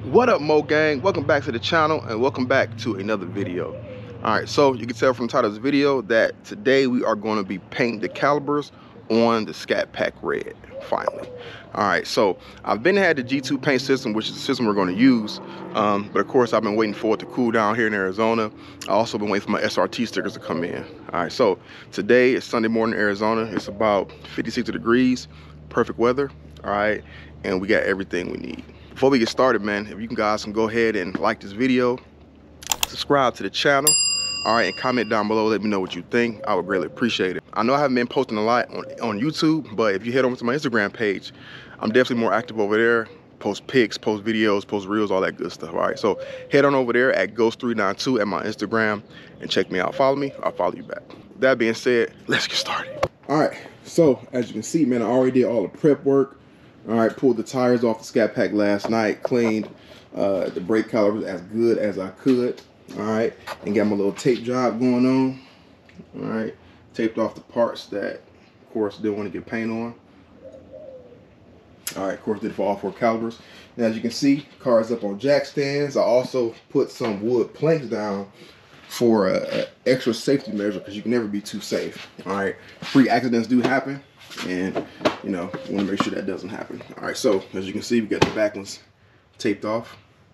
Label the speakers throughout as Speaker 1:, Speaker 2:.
Speaker 1: What up, Mo Gang? Welcome back to the channel and welcome back to another video. Alright, so you can tell from the title of this video that today we are going to be painting the calibers on the Scat Pack Red, finally. Alright, so I've been had the G2 paint system, which is the system we're going to use, but of course I've been waiting for it to cool down here in Arizona. I also been waiting for my SRT stickers to come in. Alright, so today is Sunday morning in Arizona. It's about 56 degrees, perfect weather, alright, and we got everything we need. Before we get started, man, if you guys can go ahead and like this video, subscribe to the channel, all right, and comment down below, let me know what you think. I would greatly appreciate it. I know I haven't been posting a lot on YouTube, but if you head over to my Instagram page, I'm definitely more active over there. Post pics, post videos, post reels, all that good stuff, all right? So head on over there at Ghost392 at my Instagram and check me out. Follow me, I'll follow you back. That being said, let's get started. All right, so as you can see, man, I already did all the prep work. All right, pulled the tires off the Scat Pack last night, cleaned the brake calipers as good as I could. All right, and got my little tape job going on. All right, taped off the parts that, of course, didn't want to get paint on. All right, of course, did it for all 4 calibers. And as you can see, car is up on jack stands. I also put some wood planks down for an extra safety measure because you can never be too safe. All right, free accidents do happen, and you know, you want to make sure that doesn't happen. All right, so as you can see, we got the back ones taped off.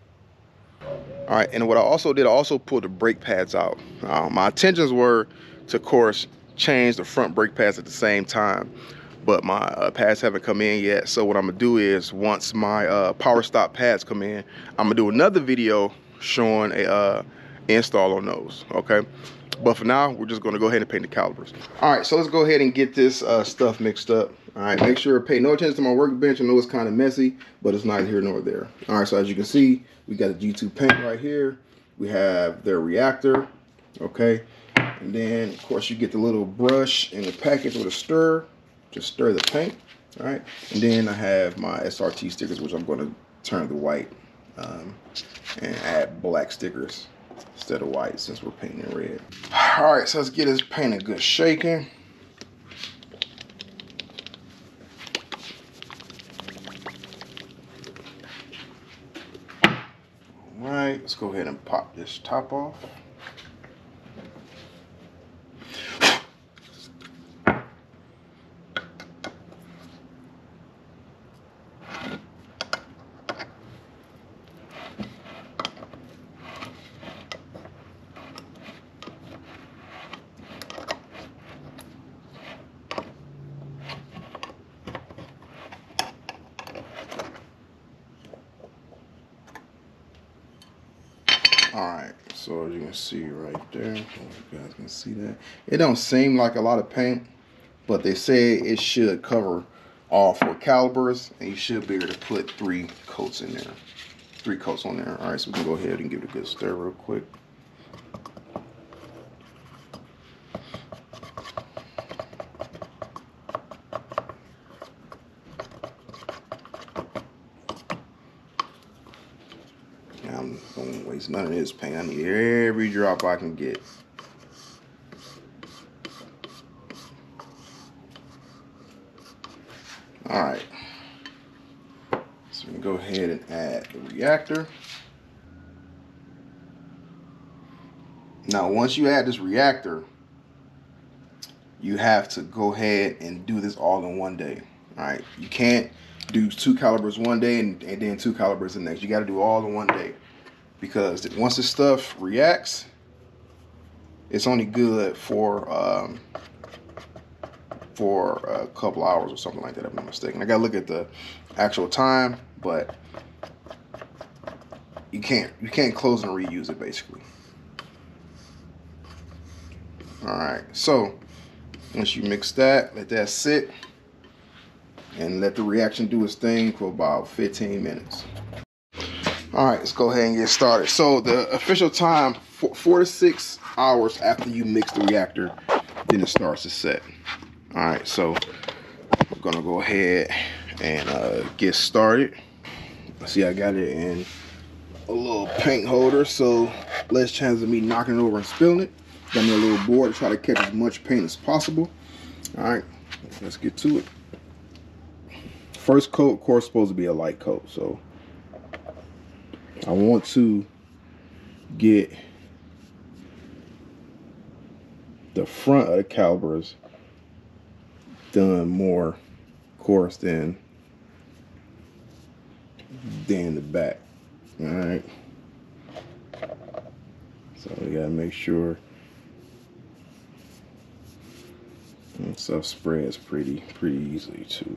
Speaker 1: All right, and what I also did, I also pulled the brake pads out. My intentions were to, of course, change the front brake pads at the same time, but my pads haven't come in yet. So what I'm gonna do is, once my power stop pads come in, I'm gonna do another video showing a install on those, okay? But for now, we're just gonna go ahead and paint the calipers. All right, so let's go ahead and get this stuff mixed up. All right, make sure to pay no attention to my workbench. I know it's kind of messy, but it's neither here nor there. All right, so as you can see, we got a G2 paint right here. We have their reactor, okay? And then, of course, you get the little brush in the package with a stir, just stir the paint, all right? And then I have my SRT stickers, which I'm gonna turn to white and add black stickers instead of white since we're painting red. All right, so let's get this paint a good shaking. All right, let's go ahead and pop this top off. Alright, so as you can see right there, if you guys can see that, it don't seem like a lot of paint, but they say it should cover all 4 calibers, and you should be able to put 3 coats in there, 3 coats on there. Alright, so we can go ahead and give it a good stir real quick. I'm gonna waste none of this paint. I need every drop I can get. All right, so we can go ahead and add the reactor. Now, once you add this reactor, you have to go ahead and do this all in one day. All right, you can't do 2 calibers one day and then 2 calibers the next. You got to do all in one day, because once this stuff reacts, it's only good for a couple hours or something like that, if I'm not mistaken. I gotta look at the actual time, but you can't close and reuse it, basically. All right, so once you mix that, let that sit and let the reaction do its thing for about 15 minutes. All right, let's go ahead and get started. So the official time, 4 to 6 hours after you mix the reactor, then it starts to set. All right, so I'm gonna go ahead and get started. See, I got it in a little paint holder, so less chance of me knocking it over and spilling it. Got me a little board to try to catch as much paint as possible. All right, let's get to it. First coat, of course, supposed to be a light coat, so I want to get the front of the calibers done more coarse than the back. All right, so we gotta make sure and stuff spreads pretty easily too.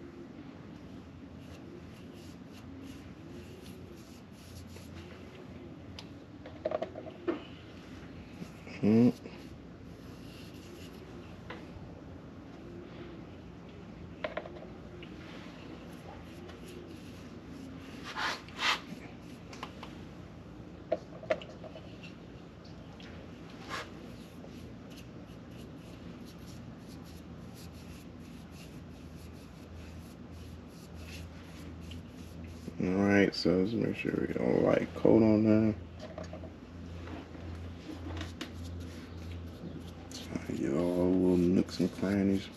Speaker 1: Alright, so let's make sure we don't light coat on there. Get all the little nooks and crannies.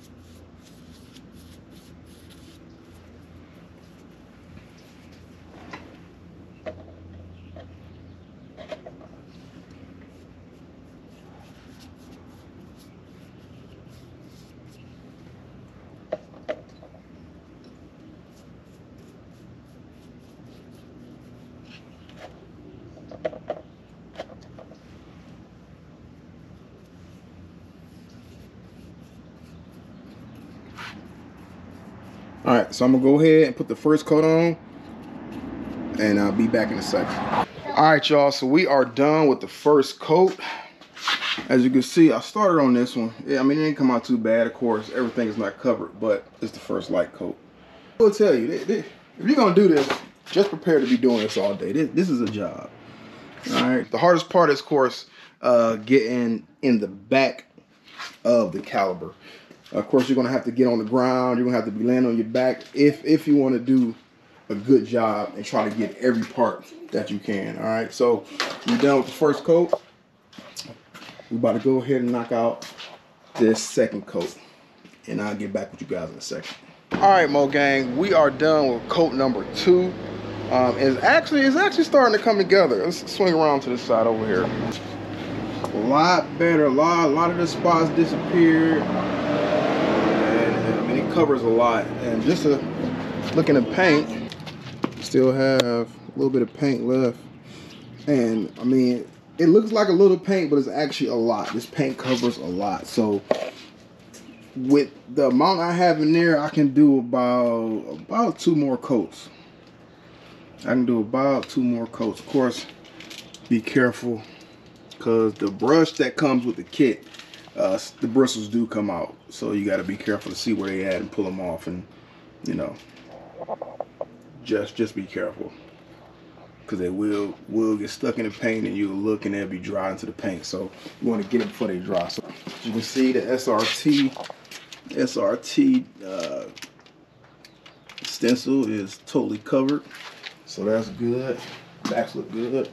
Speaker 1: All right, so I'm gonna go ahead and put the first coat on, and I'll be back in a second. All right, y'all, so we are done with the first coat. As you can see, I started on this one. Yeah, I mean, it didn't come out too bad. Of course, everything is not covered, but it's the first light coat. I will tell you, if you're gonna do this, just prepare to be doing this all day. This is a job. All right, the hardest part is, of course, getting in the back of the caliber. Of course, you're gonna have to get on the ground. You're gonna have to be laying on your back if you want to do a good job and try to get every part that you can. All right, so we're done with the first coat. We're about to go ahead and knock out this second coat, and I'll get back with you guys in a second. All right, Mo Gang, we are done with coat number 2. It's actually starting to come together. Let's swing around to this side over here. A lot better. A lot of the spots disappeared. It covers a lot, and just looking at paint, still have a little bit of paint left, and I mean, it looks like a little paint, but it's actually a lot. This paint covers a lot, so with the amount I have in there, I can do about 2 more coats. I can do about 2 more coats. Of course, be careful, because the brush that comes with the kit, the bristles do come out, so you got to be careful to see where they at and pull them off, and you know, just be careful, because they will get stuck in the paint, and you'll look and they'll be dry into the paint. So you want to get them before they dry. So as you can see, the SRT stencil is totally covered, so that's good. Backs look good.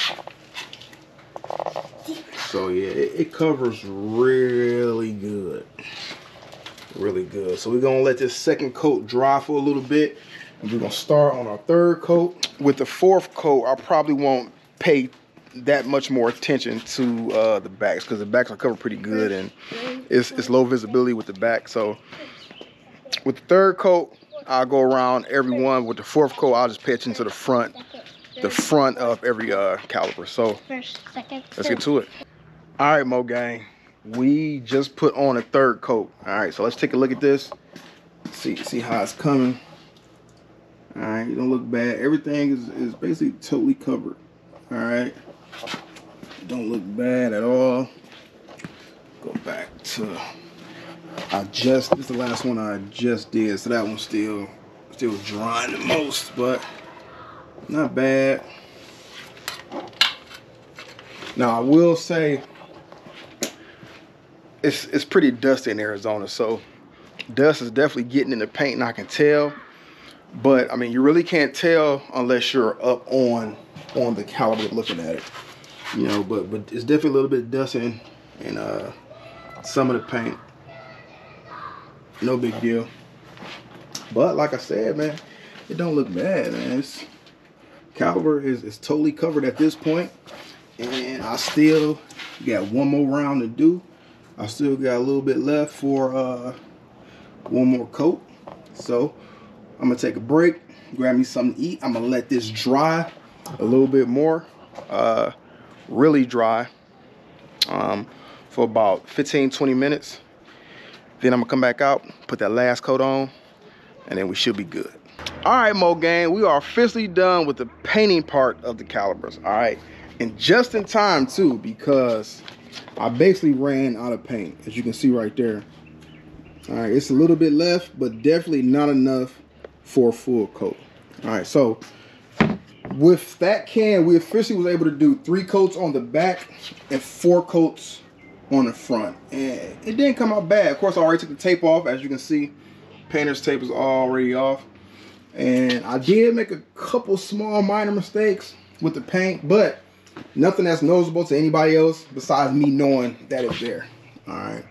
Speaker 1: So yeah, it covers really good. Really good. So we're gonna let this second coat dry for a little bit, and we're gonna start on our third coat. With the fourth coat, I probably won't pay that much more attention to the backs, because the backs are covered pretty good, and it's low visibility with the back. So with the third coat, I'll go around every one. With the fourth coat, I'll just pay attention to the front of every caliber. So let's get to it. All right, Mo Gang, we just put on a third coat. All right, so let's take a look at this. See how it's coming. All right, you don't look bad. Everything is basically totally covered. All right, don't look bad at all. Go back to this is the last one I just did, so that one's still drying the most, but not bad. Now I will say, it's pretty dusty in Arizona, so dust is definitely getting in the paint, and I can tell. But I mean, you really can't tell unless you're up on the caliber looking at it, you know. But it's definitely a little bit dusty in some of the paint. No big deal. But like I said, man, it don't look bad, man. Caliper is totally covered at this point, and I still got one more round to do. I still got a little bit left for one more coat. So I'm gonna take a break, grab me something to eat. I'm gonna let this dry a little bit more, really dry, for about 15-20 minutes. Then I'm gonna come back out, put that last coat on, and then we should be good. All right, Mo gang, we are officially done with the painting part of the calipers. All right, and just in time too, because I basically ran out of paint, as you can see right there. All right, it's a little bit left, but definitely not enough for a full coat. All right, so with that can, we officially was able to do 3 coats on the back and 4 coats on the front, and it didn't come out bad. Of course, I already took the tape off. As you can see, painter's tape is already off, and I did make a couple small minor mistakes with the paint, but nothing that's noticeable to anybody else besides me knowing that it's there. All right,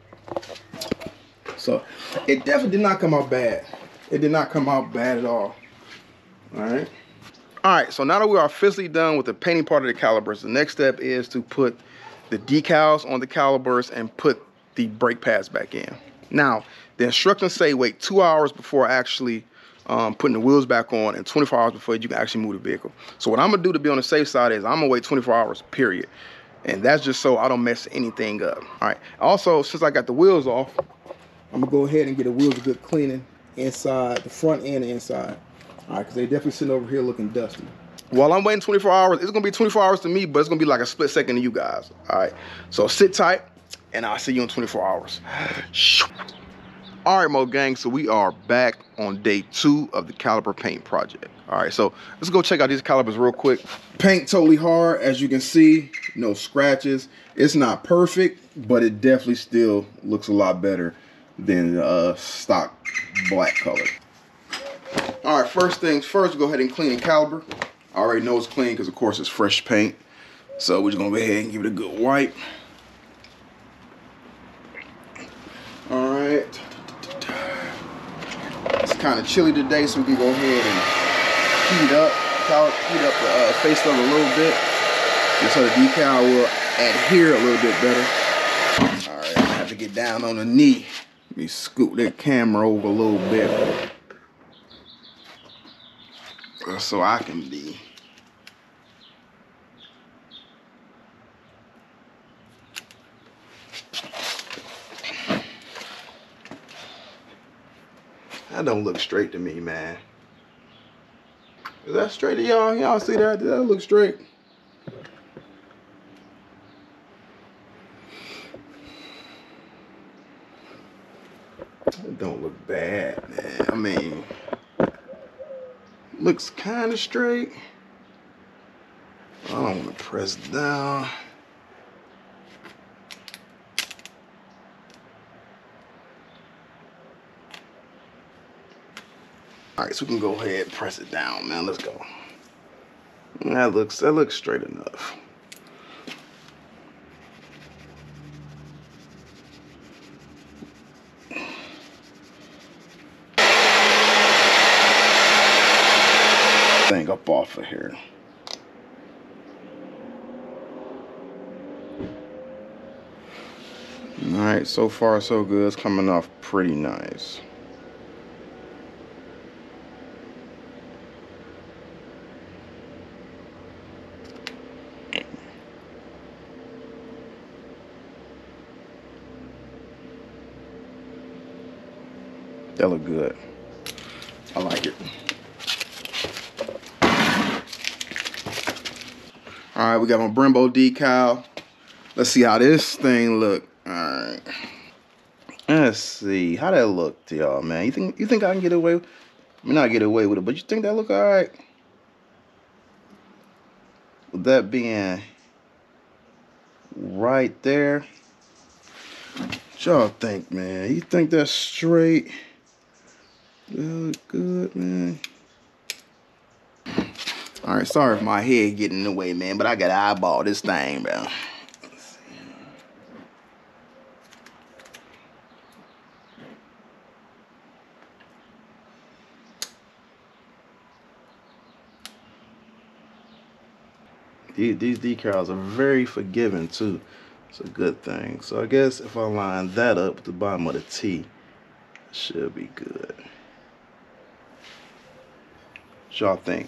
Speaker 1: so it definitely did not come out bad. It did not come out bad at all. All right. All right, so now that we are officially done with the painting part of the calipers, the next step is to put the decals on the calipers and put the brake pads back in. Now, the instructions say wait 2 hours before actually putting the wheels back on and 24 hours before you can actually move the vehicle. So what I'm gonna do to be on the safe side is I'm gonna wait 24 hours, period. And that's just so I don't mess anything up. All right, also, since I got the wheels off, I'm gonna go ahead and get the wheels a good cleaning inside, the front and the inside. All right, because they definitely sitting over here looking dusty. While I'm waiting 24 hours, it's gonna be 24 hours to me, but it's gonna be like a split second to you guys. All right, so sit tight, and I'll see you in 24 hours. All right, Mo gang, so we are back on day 2 of the caliper paint project. All right, so let's go check out these calipers real quick. Paint totally hard, as you can see, no scratches. It's not perfect, but it definitely still looks a lot better than stock black color. All right, first things first, go ahead and clean the caliper. I already know it's clean because, of course, it's fresh paint. So we're just gonna go ahead and give it a good wipe. All right. It's kind of chilly today, so we can go ahead and heat up the face of it a little bit, just so the decal will adhere a little bit better. All right, I have to get down on the knee. Let me scoot that camera over a little bit, so I can be. That don't look straight to me, man. Is that straight to y'all? Y'all see that? Does that look straight? It don't look bad, man. I mean, looks kind of straight. I don't want to press down. All right, so we can go ahead and press it down, man. Let's go. That looks straight enough. Thing up off of here. All right, so far so good. It's coming off pretty nice. That look good. I like it. All right, we got my Brembo decal. Let's see how this thing look. All right. Let's see how that look to y'all, man. You think I can get away? I mean, not get away with it, but you think that look all right? With that being right there, what y'all think, man? You think that's straight? That look good, man. All right, sorry if my head getting in the way, man, but I gotta eyeball this thing, bro.
Speaker 2: These decals are very forgiving too. It's a good thing. So I guess if I line that up with the bottom of the T, it should be good. What y'all think?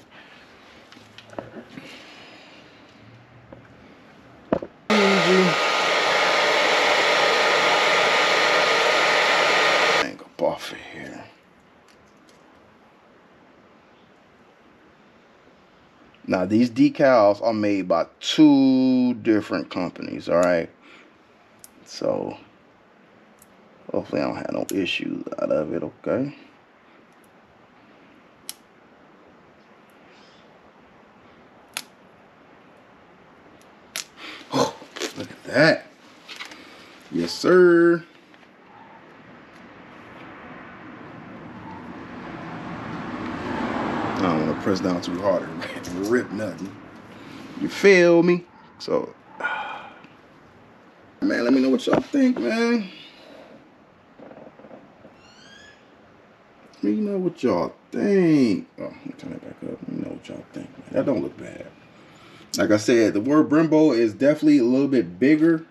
Speaker 2: Hang up off of here. Now these decals are made by 2 different companies, all right? So hopefully I don't have no issues out of it, okay? Oh, look at that. Yes, sir. I don't want to press down too hard and rip nothing. You feel me? So, man, let me know what y'all think, man. Let me know what y'all think. Oh, let me turn that back up. Let me know what y'all think, man. That don't look bad. Like I said, the word Brembo is definitely a little bit bigger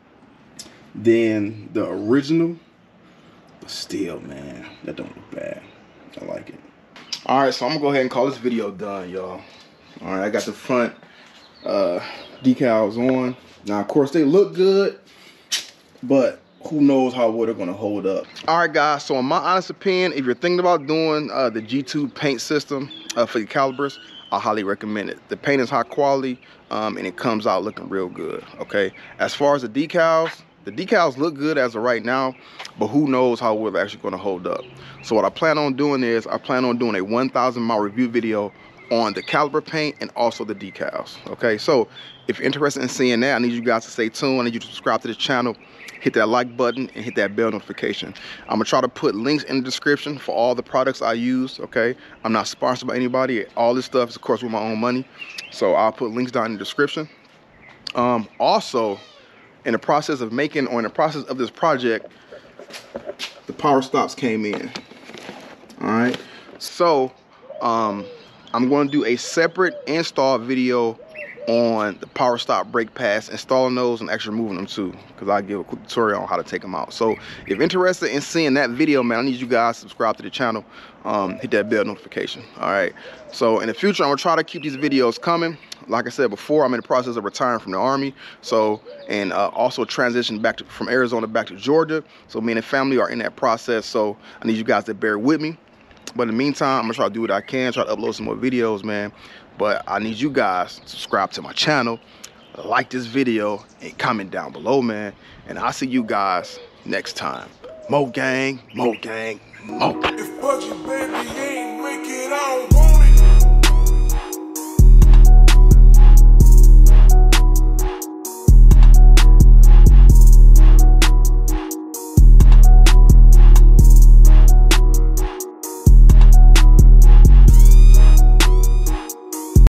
Speaker 2: than the original. But still, man, that don't look bad. I like it. All right, so I'm gonna go ahead and call this video done, y'all. All right, I got the front decals on. Now, of course, they look good, but who knows how well they're gonna hold up. All right, guys, so in my honest opinion, if you're thinking about doing the G2 paint system for your calibers, I highly recommend it. The paint is high quality, and it comes out looking real good, okay? As far as the decals look good as of right now, but who knows how well they're actually gonna hold up. So what I plan on doing is, I plan on doing a 1,000 mile review video on the caliber paint and also the decals, okay? So if you're interested in seeing that, I need you guys to stay tuned. I need you to subscribe to the channel, hit that like button, and hit that bell notification. I'm gonna try to put links in the description for all the products I use, okay? I'm not sponsored by anybody. All this stuff is, of course, with my own money. So I'll put links down in the description. Also, in the process of making, or in the process of this project, the power stops came in. All right, so I'm going to do a separate install video on the power stop brake pads, installing those and actually removing them too, because I give a quick tutorial on how to take them out. So if you're interested in seeing that video, man, I need you guys to subscribe to the channel, hit that bell notification. All right, so in the future, I'm gonna try to keep these videos coming. Like I said before, I'm in the process of retiring from the Army, so, and also transition back from Arizona back to Georgia. So me and the family are in that process, so I need you guys to bear with me. But in the meantime, I'm gonna try to do what I can, try to upload some more videos, man. But I need you guys to subscribe to my channel, like this video, and comment down below, man. And I'll see you guys next time. Mo gang, mo gang, mo gang.